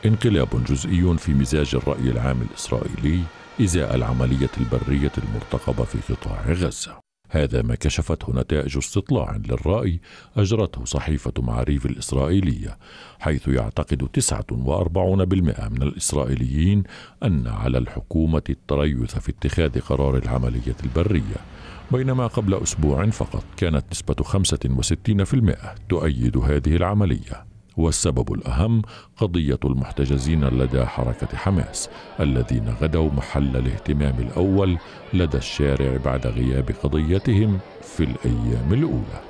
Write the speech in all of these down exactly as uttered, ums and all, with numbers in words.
انقلاب جزئي في مزاج الرأي العام الإسرائيلي إزاء العملية البرية المرتقبة في قطاع غزة. هذا ما كشفته نتائج استطلاع للرأي أجرته صحيفة معاريف الإسرائيلية، حيث يعتقد تسعة وأربعين بالمئة من الإسرائيليين أن على الحكومة التريث في اتخاذ قرار العملية البرية، بينما قبل أسبوع فقط كانت نسبة خمسة وستين بالمئة تؤيد هذه العملية. والسبب الأهم قضية المحتجزين لدى حركة حماس الذين غدوا محل الاهتمام الأول لدى الشارع بعد غياب قضيتهم في الأيام الأولى.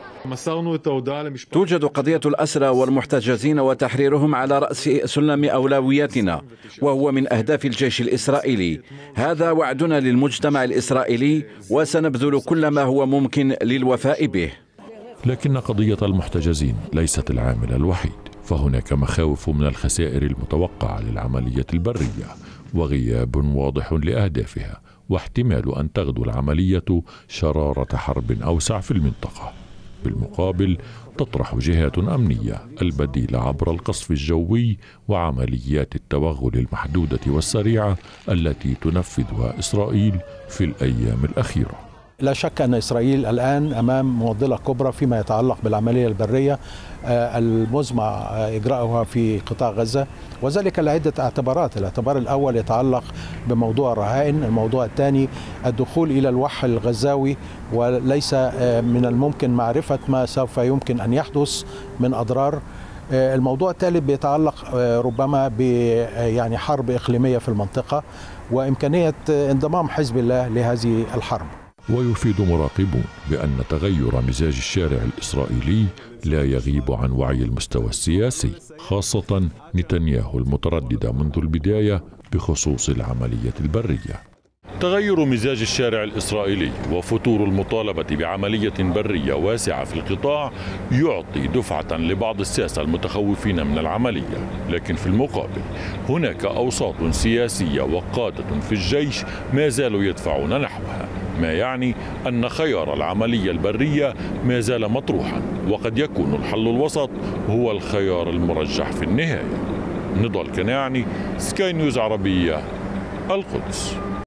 توجد قضية الأسرى والمحتجزين وتحريرهم على رأس سلم أولوياتنا، وهو من أهداف الجيش الإسرائيلي. هذا وعدنا للمجتمع الإسرائيلي، وسنبذل كل ما هو ممكن للوفاء به. لكن قضية المحتجزين ليست العامل الوحيد، فهناك مخاوف من الخسائر المتوقعة للعملية البرية وغياب واضح لأهدافها، واحتمال أن تغدو العملية شرارة حرب أوسع في المنطقة. بالمقابل تطرح جهات أمنية البديل عبر القصف الجوي وعمليات التوغل المحدودة والسريعة التي تنفذها إسرائيل في الأيام الأخيرة. لا شك أن إسرائيل الآن أمام معضلة كبرى فيما يتعلق بالعملية البرية المزمع إجراءها في قطاع غزة، وذلك لعدة اعتبارات. الاعتبار الأول يتعلق بموضوع الرهائن، الموضوع الثاني الدخول إلى الوحل الغزاوي، وليس من الممكن معرفة ما سوف يمكن أن يحدث من أضرار. الموضوع الثالث بيتعلق ربما ب يعني حرب إقليمية في المنطقة وإمكانية انضمام حزب الله لهذه الحرب. ويفيد مراقبون بأن تغير مزاج الشارع الإسرائيلي لا يغيب عن وعي المستوى السياسي، خاصة نتنياهو المتردد منذ البداية بخصوص العملية البرية. تغير مزاج الشارع الإسرائيلي وفتور المطالبة بعملية برية واسعة في القطاع يعطي دفعة لبعض الساسة المتخوفين من العملية، لكن في المقابل هناك أوساط سياسية وقادة في الجيش ما زالوا يدفعون نحوها، ما يعني أن خيار العملية البرية ما زال مطروحا، وقد يكون الحل الوسط هو الخيار المرجح في النهاية. نضال كناعني، سكاي نيوز عربية، القدس.